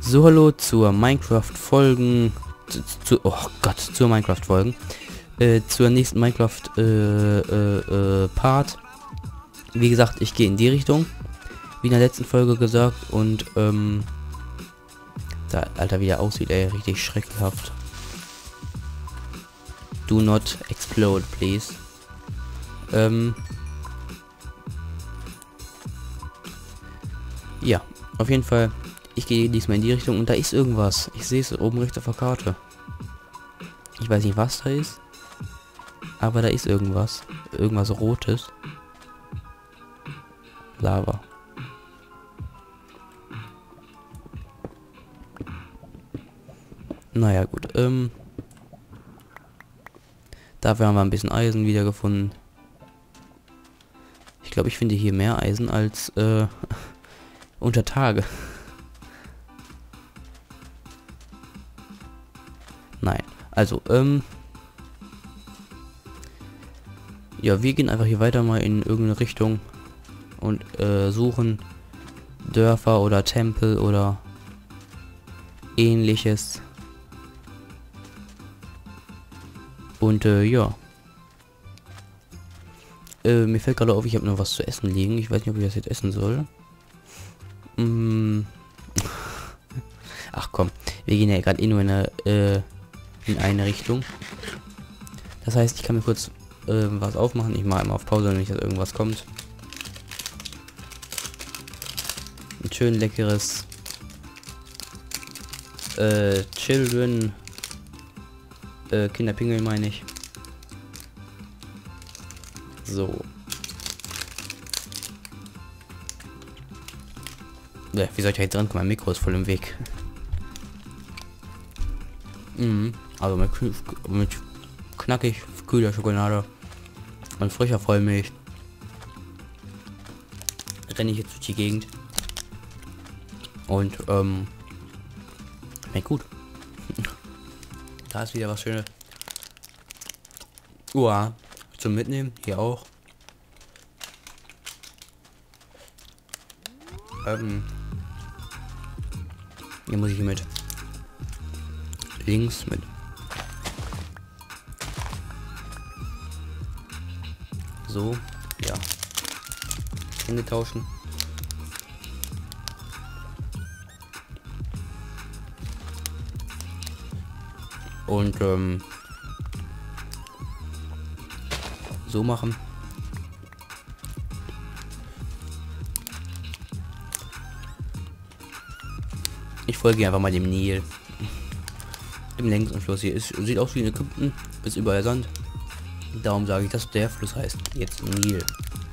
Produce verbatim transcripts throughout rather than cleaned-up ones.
So, hallo zur Minecraft-Folgen, zu, zu, oh Gott, zur Minecraft-Folgen, äh, zur nächsten Minecraft, äh, äh, äh, Part. Wie gesagt, ich gehe in die Richtung, wie in der letzten Folge gesagt, und, ähm, da, Alter, wie der aussieht, ey, richtig schreckhaft. Do not explode, please. Ähm, ja, auf jeden Fall. Ich gehe diesmal in die Richtung und da ist irgendwas. Ich sehe es oben rechts auf der Karte. Ich weiß nicht, was da ist. Aber da ist irgendwas. Irgendwas Rotes. Lava. Naja, gut. Ähm, dafür haben wir ein bisschen Eisen wiedergefunden. Ich glaube, ich finde hier mehr Eisen als äh, unter Tage. Nein. Also, ähm... ja, wir gehen einfach hier weiter mal in irgendeine Richtung und äh, suchen Dörfer oder Tempel oder ähnliches. Und äh, ja. Äh, mir fällt gerade auf, ich habe noch was zu essen liegen. Ich weiß nicht, ob ich das jetzt essen soll. Mm. Ach komm, wir gehen ja gerade eh nur in eine, äh, in eine Richtung. Das heißt, ich kann mir kurz äh, was aufmachen. Ich mache immer auf Pause, wenn nicht, dass irgendwas kommt. Ein schön leckeres äh, Children äh, Kinderpingel, meine ich. So. Ja, wie soll ich da jetzt dran kommen? Mein Mikro ist voll im Weg. Mhm. Also mit, mit knackig kühler Schokolade und frischer Vollmilch renne ich jetzt durch die Gegend. Und ähm, schmeckt gut. Da ist wieder was Schönes. Uah, zum Mitnehmen, hier auch. Ähm, hier muss ich hier mit links mit so, ja, Hände tauschen. Und ähm, so machen. Ich folge einfach mal dem Nil. Dem längsten Fluss hier ist, sieht aus wie in Ägypten, ist überall Sand. Darum sage ich, dass der Fluss heißt jetzt Nil.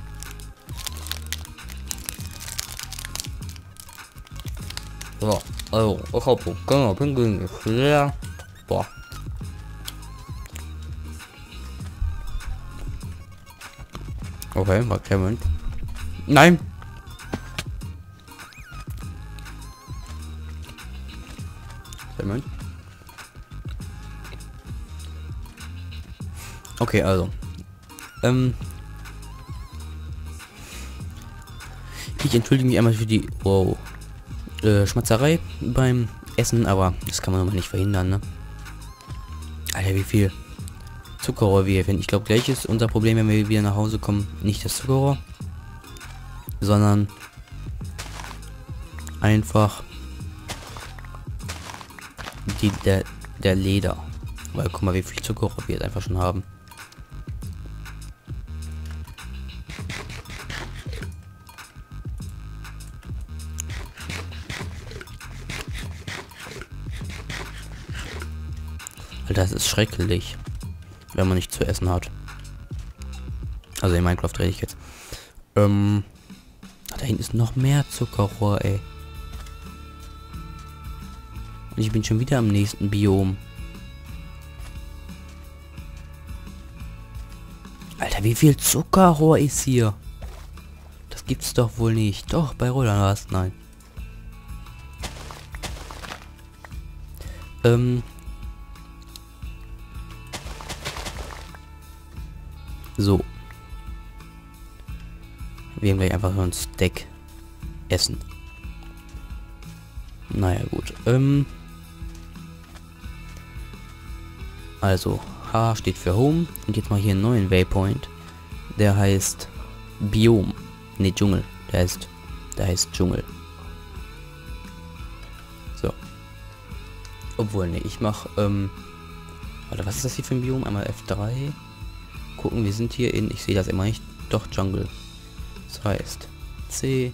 So, also, ich hab genau, Pinguin ist leer. Boah. Okay, war Clement. Nein! Clement. Okay, also. Ähm. Ich entschuldige mich einmal für die wow, äh, Schmatzerei beim Essen, aber das kann man immer nicht verhindern, ne? Alter, wie viel Zuckerrohr wir hier finden. Ich glaube, gleich ist unser Problem, wenn wir wieder nach Hause kommen, nicht das Zuckerrohr, sondern einfach die, der, der Leder. Weil guck mal, wie viel Zuckerrohr wir jetzt einfach schon haben. Alter, das ist schrecklich, wenn man nichts zu essen hat. Also in Minecraft rede ich jetzt. Ähm, da hinten ist noch mehr Zuckerrohr, ey. Und ich bin schon wieder am nächsten Biom. Alter, wie viel Zuckerrohr ist hier? Das gibt's doch wohl nicht. Doch, bei Roland war es. Nein. Ähm. So. Wir haben gleich einfach so ein Steak essen. Naja, gut. Ähm, also, H steht für Home. Und jetzt mal hier einen neuen Waypoint. Der heißt Biom. Ne, Dschungel. Der heißt, der heißt Dschungel. So. Obwohl, ne, ich mach, ähm... Warte, was ist das hier für ein Biom? Einmal F drei. Gucken, wir sind hier in... Ich sehe das immer nicht. Doch, Jungle. Das heißt C...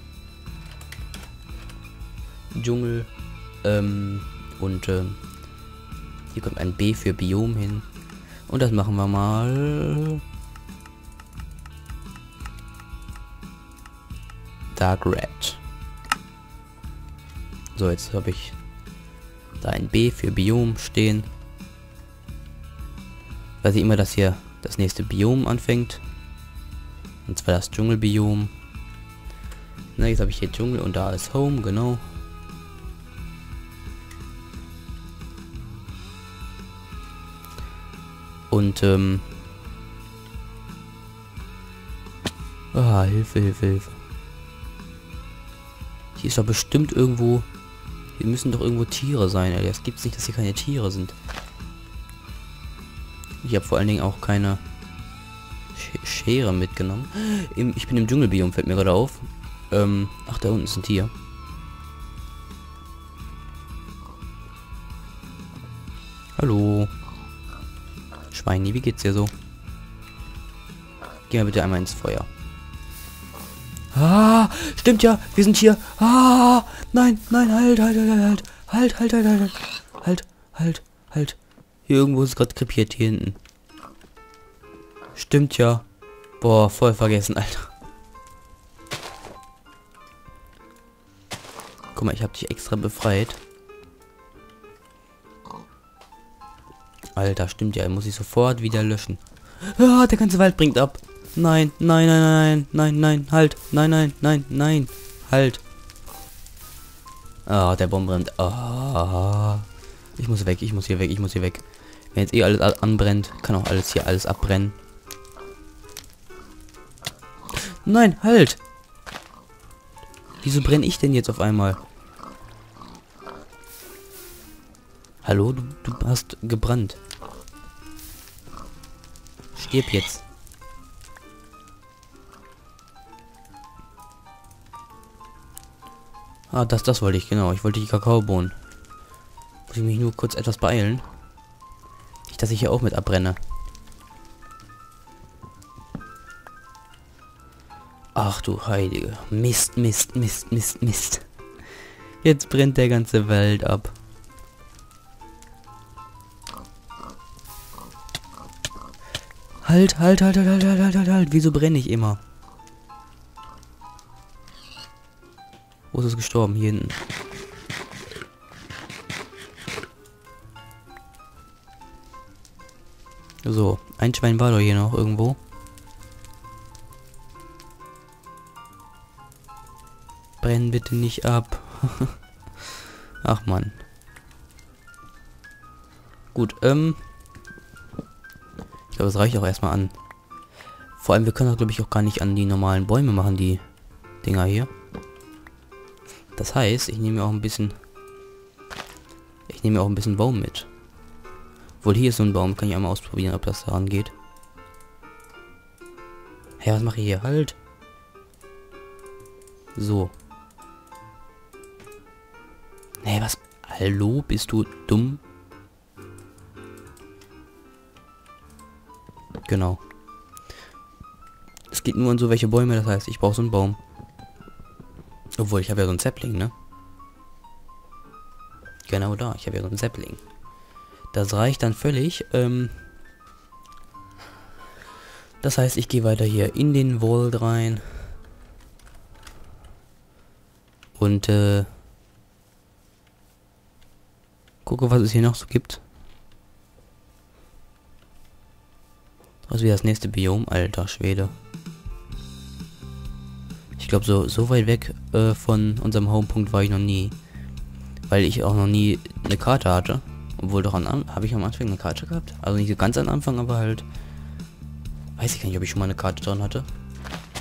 Dschungel. Ähm... Und, ähm... hier kommt ein B für Biom hin. Und das machen wir mal... Dark Red. So, jetzt habe ich da ein B für Biom stehen. Weiß ich immer, dass hier das nächste Biom anfängt. Und zwar das Dschungelbiom. Na, jetzt habe ich hier Dschungel und da ist Home, genau. Und, ähm... Ah, Hilfe, Hilfe, Hilfe. Hier ist doch bestimmt irgendwo... Hier müssen doch irgendwo Tiere sein, ey. Es gibt's nicht, dass hier keine Tiere sind. Ich habe vor allen Dingen auch keine Sch Schere mitgenommen. Im, ich bin im Dschungelbiom, fällt mir gerade auf. Ähm, ach, da unten ist ein Tier. Hallo. Schweini, wie geht's dir so? Geh mal bitte einmal ins Feuer. Ah, stimmt ja, wir sind hier. Ah, nein, nein, halt, halt, halt, halt, halt, halt, halt, halt, halt, halt, halt. Hier irgendwo ist gerade krepiert, hier hinten. Stimmt ja. Boah, voll vergessen, Alter. Guck mal, ich habe dich extra befreit. Alter, stimmt ja, muss ich sofort wieder löschen. Ah, der ganze Wald bringt ab. Nein, nein, nein, nein, nein, nein, halt. Nein, nein, nein, nein, halt. Ah, der Baum brennt. Ah. Ich muss weg, ich muss hier weg, ich muss hier weg. Wenn jetzt eh alles anbrennt, kann auch alles hier alles abbrennen. Nein, halt. Wieso brenne ich denn jetzt auf einmal? Hallo, du, du hast gebrannt. Stirb jetzt. Ah, das, das wollte ich, genau. Ich wollte die Kakaobohnen. Muss ich mich nur kurz etwas beeilen. Nicht, dass ich hier auch mit abbrenne. Ach du Heilige. Mist, Mist, Mist, Mist, Mist. Jetzt brennt der ganze Wald ab. Halt, halt, halt, halt, halt, halt, halt, halt, halt. Wieso brenne ich immer? Wo ist es gestorben? Hier hinten. So, ein Schwein war doch hier noch irgendwo. Brenn bitte nicht ab. Ach man. Gut, ähm. Ich glaube, es reicht auch erstmal an. Vor allem, wir können das, glaube ich, auch gar nicht an die normalen Bäume machen, die Dinger hier. Das heißt, ich nehme auch ein bisschen... Ich nehme auch ein bisschen Baum mit. Wohl hier ist so ein Baum, kann ich einmal ausprobieren, ob das daran geht. Hey, was mache ich hier? Halt! So. Nee, was? Hallo, bist du dumm? Genau. Es geht nur an so welche Bäume, das heißt, ich brauche so einen Baum. Obwohl, ich habe ja so einen Sapling, ne? Genau da, ich habe ja so einen Sapling. Das reicht dann völlig. Ähm das heißt, ich gehe weiter hier in den Wald rein. Und, äh... gucke, was es hier noch so gibt. Das ist wieder das nächste Biom, alter Schwede. Ich glaube, so, so weit weg äh, von unserem Homepunkt war ich noch nie. Weil ich auch noch nie eine Karte hatte. Obwohl doch an habe ich am Anfang eine Karte gehabt? Also nicht ganz am Anfang, aber halt... Weiß ich gar nicht, ob ich schon mal eine Karte dran hatte.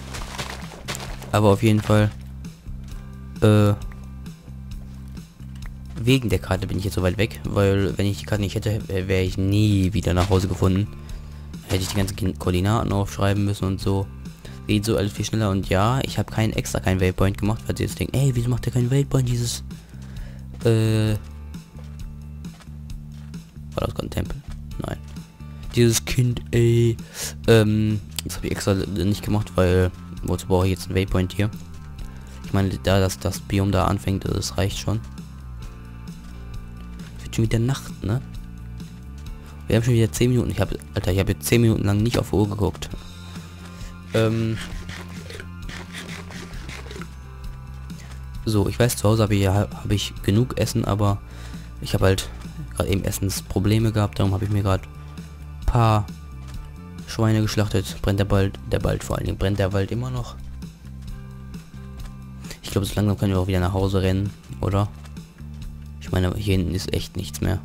Aber auf jeden Fall... Äh... wegen der Karte bin ich jetzt so weit weg, weil wenn ich die Karte nicht hätte, wäre ich nie wieder nach Hause gefunden. Hätte ich die ganzen Koordinaten aufschreiben müssen und so. Geht so alles viel schneller. Und ja, ich habe keinen extra keinen Waypoint gemacht, weil sie jetzt denken, ey, wieso macht der keinen Waypoint, dieses äh war das gerade ein Tempel? Nein. Dieses Kind, ey. Ähm, das habe ich extra nicht gemacht, weil wozu brauche ich jetzt einen Waypoint hier? Ich meine, da dass das Biom da anfängt, das reicht schon. Es wird schon wieder Nacht, ne? Wir haben schon wieder zehn Minuten. Ich habe, Alter, ich habe jetzt zehn Minuten lang nicht auf die Uhr geguckt. Ähm. So, ich weiß, zu Hause habe ich, hab ich genug Essen, aber ich habe halt gerade eben Essensprobleme gehabt. Darum habe ich mir gerade ein paar Schweine geschlachtet. Brennt der Wald, der Wald vor allen Dingen. Brennt der Wald immer noch? Ich glaube, so langsam können wir auch wieder nach Hause rennen, oder? Ich meine, hier hinten ist echt nichts mehr.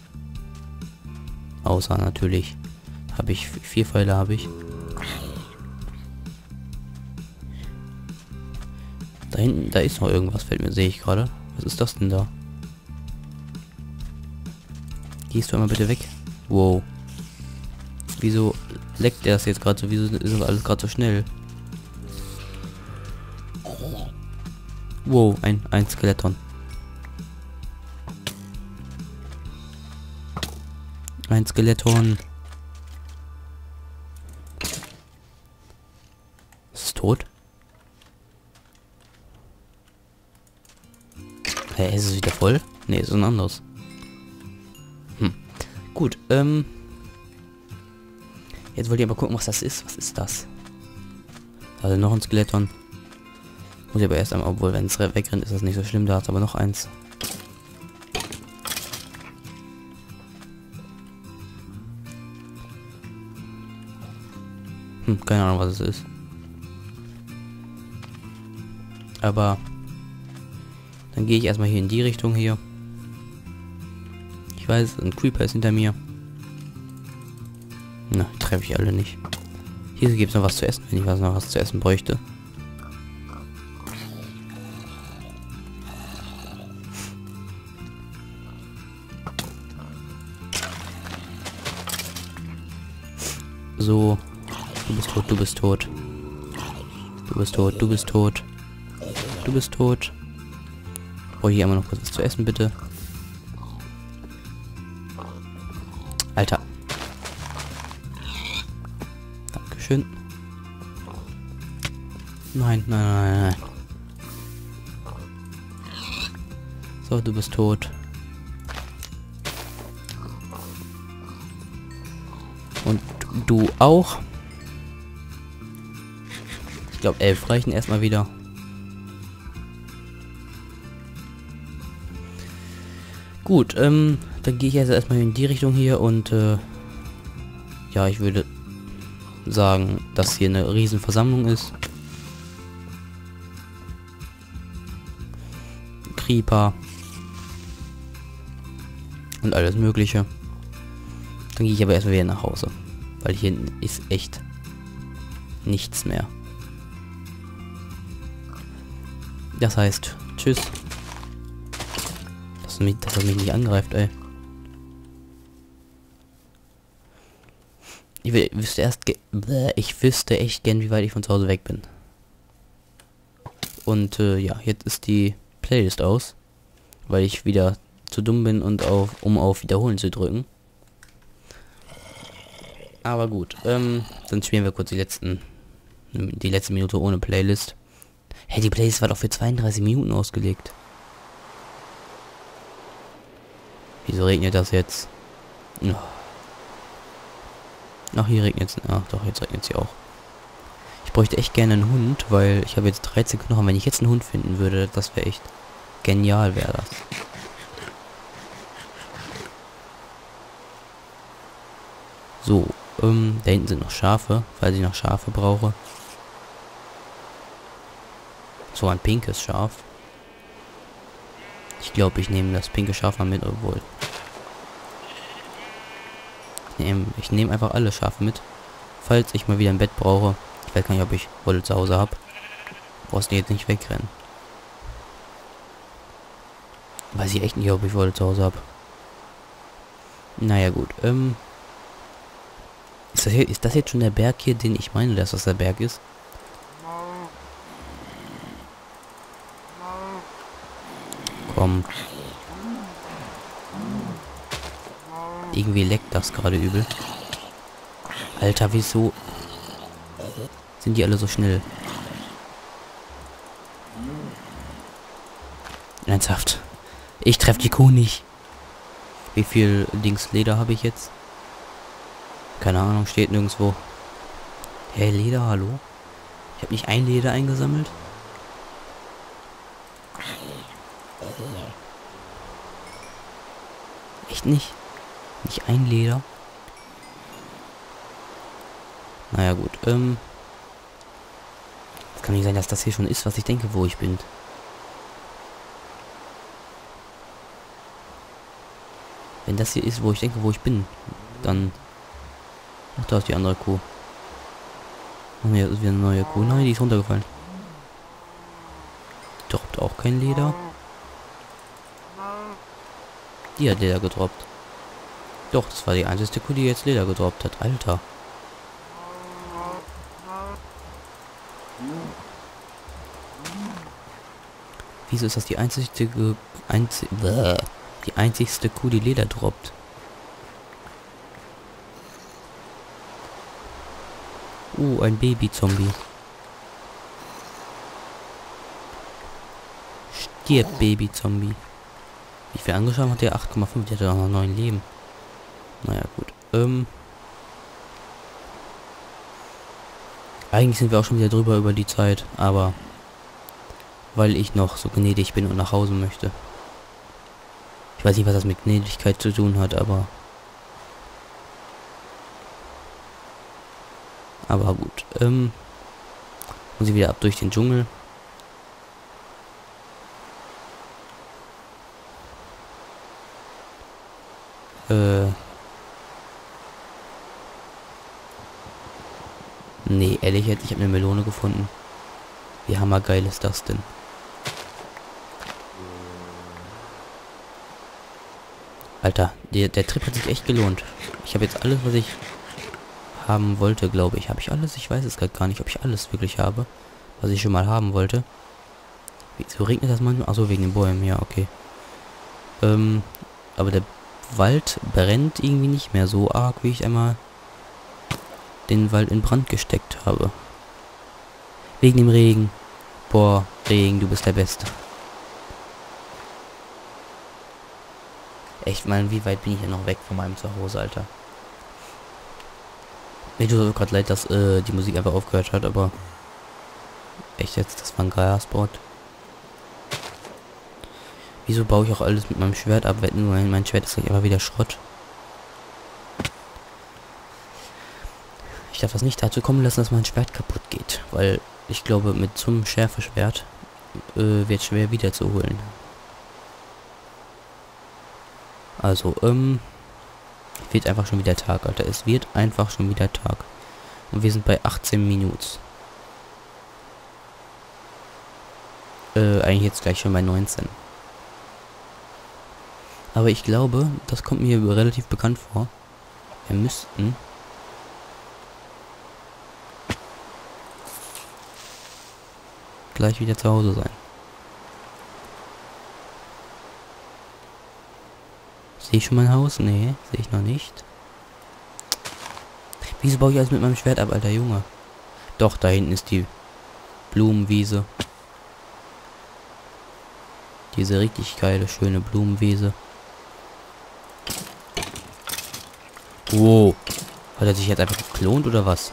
Außer natürlich habe ich vier Pfeile, habe ich. Da hinten, da ist noch irgendwas, fällt mir, sehe ich gerade. Was ist das denn da? Gehst du einmal bitte weg? Wow. Wieso leckt er das jetzt gerade so? Wieso ist das alles gerade so schnell? Wow, ein, ein Skeleton. Ein Skeleton. Ist es tot? Hä, hey, ist es wieder voll? Ne, ist ein anderes. Hm. Gut, ähm. Jetzt wollt ihr aber gucken, was das ist. Was ist das? Da ist noch ein Skeleton. Muss ich aber erst einmal, obwohl, wenn es wegrennt, ist das nicht so schlimm. Da hat aber noch eins. Hm, keine Ahnung, was es ist. Aber dann gehe ich erstmal hier in die Richtung hier. Ich weiß, ein Creeper ist hinter mir. Na, treffe ich alle nicht. Hier gibt es noch was zu essen, wenn ich was noch was zu essen bräuchte. So. Du bist tot, du bist tot. Du bist tot, du bist tot. Du bist tot. Brauche ich immer noch kurz was zu essen, bitte. Alter. Dankeschön. Nein, nein, nein, nein. So, du bist tot. Und du auch. Ich glaube, elf reichen erstmal wieder. Gut, ähm, dann gehe ich jetzt erstmal in die Richtung hier und äh, ja, ich würde sagen, dass hier eine riesen Versammlung ist. Creeper und alles Mögliche. Dann gehe ich aber erstmal wieder nach Hause, weil hier ist echt nichts mehr. Das heißt, tschüss. Dass, mich, dass er mich nicht angreift, ey. Ich will, wüsste erst, ich wüsste echt gern, wie weit ich von zu Hause weg bin. Und äh, ja, jetzt ist die Playlist aus, weil ich wieder zu dumm bin und auf, um auf Wiederholen zu drücken. Aber gut, ähm, dann spielen wir kurz die letzten, die letzte Minute ohne Playlist. Hey, die Playlist war doch für zweiunddreißig Minuten ausgelegt. Wieso regnet das jetzt? Oh. Ach, hier regnet es. Ach doch, jetzt regnet es hier auch. Ich bräuchte echt gerne einen Hund, weil ich habe jetzt dreizehn Knochen. Wenn ich jetzt einen Hund finden würde, das wäre echt genial, wäre das. So, ähm, da hinten sind noch Schafe, falls ich noch Schafe brauche. So, ein pinkes Schaf. Ich glaube, ich nehme das pinke Schaf mal mit, obwohl. Ich nehme ich nehm einfach alle Schafe mit. Falls ich mal wieder ein Bett brauche. Ich weiß gar nicht, ob ich Wolle zu Hause habe. Brauchst du jetzt nicht wegrennen. Weiß ich echt nicht, ob ich Wolle zu Hause habe. Naja gut, ähm... Ist das, hier, ist das jetzt schon der Berg hier, den ich meine, dass das der Berg ist? Komm. Irgendwie leckt das gerade übel. Alter, wieso sind die alle so schnell? Ernsthaft. Ich treffe die Kuh nicht. Wie viel links Leder habe ich jetzt? Keine Ahnung, steht nirgendwo. Hey, Leder, hallo? Ich habe nicht ein Leder eingesammelt. Echt nicht? Nicht ein Leder? Naja gut, ähm... es kann nicht sein, dass das hier schon ist, was ich denke, wo ich bin. Wenn das hier ist, wo ich denke, wo ich bin, dann... Ach, da ist die andere Kuh. Oh ne, das ist wieder eine neue Kuh. Nein, die ist runtergefallen. Droppt auch kein Leder. Die hat Leder gedroppt. Doch, das war die einzige Kuh, die jetzt Leder gedroppt hat. Alter. Wieso ist das die einzige... Einzi Bäh, die einzigste Kuh, die Leder droppt? Uh, ein Baby-Zombie. Stirb, Baby-Zombie. Wie viel angeschaut hat der? acht Komma fünf. Der hat doch noch neun Leben. Naja, gut. Ähm. Eigentlich sind wir auch schon wieder drüber über die Zeit, aber weil ich noch so gnädig bin und nach Hause möchte. Ich weiß nicht, was das mit Gnädigkeit zu tun hat, aber aber gut. Ähm, muss ich wieder ab durch den Dschungel. Äh. Nee, ehrlich jetzt, ich habe eine Melone gefunden. Wie hammergeil ist das denn? Alter, der, der Trip hat sich echt gelohnt. Ich habe jetzt alles, was ich haben wollte, glaube ich. Habe ich alles? Ich weiß es gerade gar nicht, ob ich alles wirklich habe, was ich schon mal haben wollte. Wieso regnet das manchmal? Achso, wegen den Bäumen. Ja, okay. Ähm, aber der Wald brennt irgendwie nicht mehr so arg, wie ich einmal den Wald in Brand gesteckt habe. Wegen dem Regen. Boah, Regen, du bist der Beste. Echt, mal, wie weit bin ich hier noch weg von meinem Zuhause, Alter? Mir tut es gerade leid, dass äh, die Musik einfach aufgehört hat, aber echt jetzt, das war ein geiler Spot. Wieso baue ich auch alles mit meinem Schwert ab? Wetten, mein, mein Schwert ist gleich einfach wieder Schrott. Ich darf das nicht dazu kommen lassen, dass mein Schwert kaputt geht, weil ich glaube, mit so einem Schärfeschwert äh, wird schwer wiederzuholen. Also, ähm, wird einfach schon wieder Tag, Alter. Es wird einfach schon wieder Tag. Und wir sind bei achtzehn Minuten. Äh, eigentlich jetzt gleich schon bei neunzehn. Aber ich glaube, das kommt mir relativ bekannt vor. Wir müssten... gleich wieder zu Hause sein. Sehe ich schon mein Haus? Nee, sehe ich noch nicht. Wieso baue ich alles mit meinem Schwert ab, alter Junge? Doch, da hinten ist die Blumenwiese. Diese richtig geile, schöne Blumenwiese. Wow. Hat er sich jetzt einfach geklont oder was?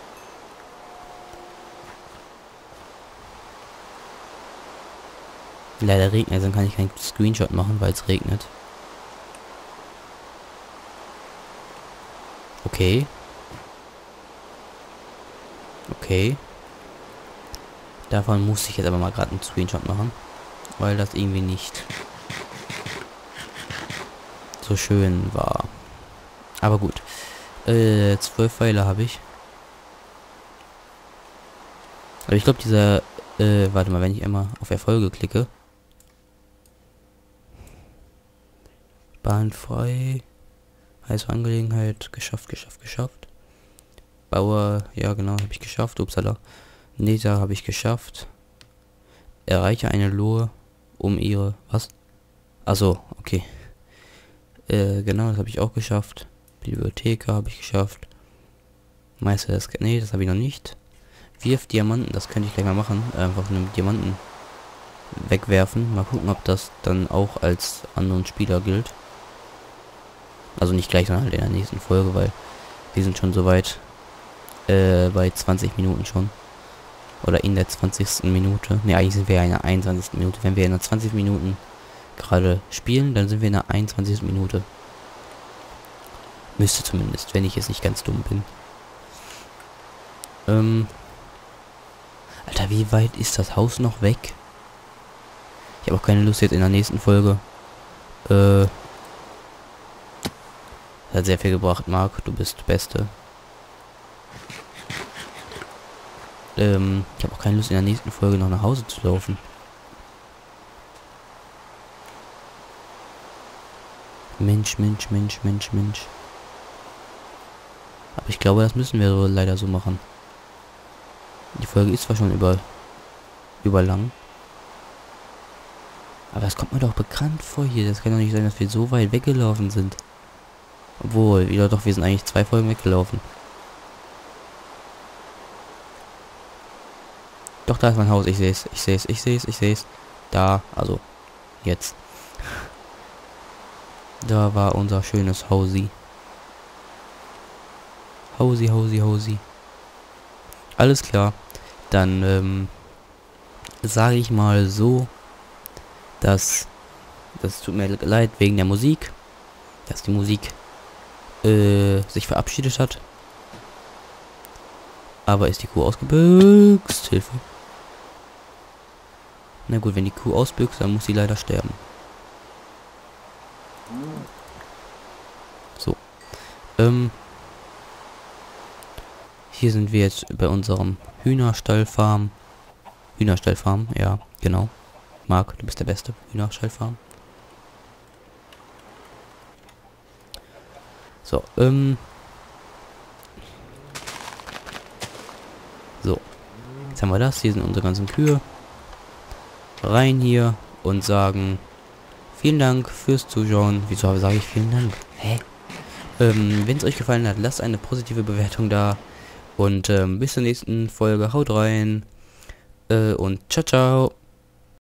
Leider regnet, dann kann ich keinen Screenshot machen, weil es regnet. Okay. Okay. Davon muss ich jetzt aber mal gerade einen Screenshot machen. Weil das irgendwie nicht so schön war. Aber gut. Äh, zwölf Pfeile habe ich. Aber ich glaube, dieser... Äh, warte mal, wenn ich einmal auf Erfolge klicke. Bahn frei. Heiße Angelegenheit. Geschafft, geschafft, geschafft. Bauer, ja genau, habe ich geschafft. Upsala. Nether habe ich geschafft. Erreiche eine Lohe um ihre... Was? Also, okay. Äh, genau, das habe ich auch geschafft. Bibliothek habe ich geschafft. Meister das... Nee, das habe ich noch nicht. Wirf Diamanten, das könnte ich gleich mal machen. Einfach einen Diamanten wegwerfen. Mal gucken, ob das dann auch als anderen Spieler gilt. Also nicht gleich, sondern halt in der nächsten Folge, weil wir sind schon soweit äh, bei zwanzig Minuten schon. Oder in der zwanzigsten Minute. Ne, eigentlich sind wir ja in der einundzwanzigsten Minute. Wenn wir in der zwanzig Minuten gerade spielen, dann sind wir in der einundzwanzigsten Minute. Müsste zumindest, wenn ich jetzt nicht ganz dumm bin. Ähm. Alter, wie weit ist das Haus noch weg? Ich habe auch keine Lust jetzt in der nächsten Folge. Äh. Hat sehr viel gebracht, Marc. Du bist Beste. Ähm, ich habe auch keine Lust in der nächsten Folge noch nach Hause zu laufen. Mensch, Mensch, Mensch, Mensch, Mensch. Aber ich glaube, das müssen wir so leider so machen. Die Folge ist zwar schon über, über lang. Aber es kommt mir doch bekannt vor hier. Das kann doch nicht sein, dass wir so weit weggelaufen sind. Obwohl, wieder doch, wir sind eigentlich zwei Folgen weggelaufen. Doch, da ist mein Haus. Ich sehe es, ich sehe es, ich sehe es, ich sehe es. Da, also, jetzt. Da war unser schönes Hausi. Hausi, Hausi, Hausi. Alles klar. Dann, ähm, sage ich mal so, dass, das tut mir leid wegen der Musik, dass die Musik äh, sich verabschiedet hat. Aber ist die Kuh ausgebüxt? Hilfe. Na gut, wenn die Kuh ausbüchst, dann muss sie leider sterben. So. Ähm. Hier sind wir jetzt bei unserem Hühnerstallfarm. Hühnerstallfarm, ja, genau. Marc, du bist der Beste. Hühnerstallfarm. So, ähm. So. Jetzt haben wir das. Hier sind unsere ganzen Kühe. Rein hier und sagen vielen Dank fürs Zuschauen. Wieso sage ich vielen Dank? Hä? Ähm, wenn es euch gefallen hat, lasst eine positive Bewertung da. Und ähm, bis zur nächsten Folge. Haut rein. Äh, und ciao, ciao.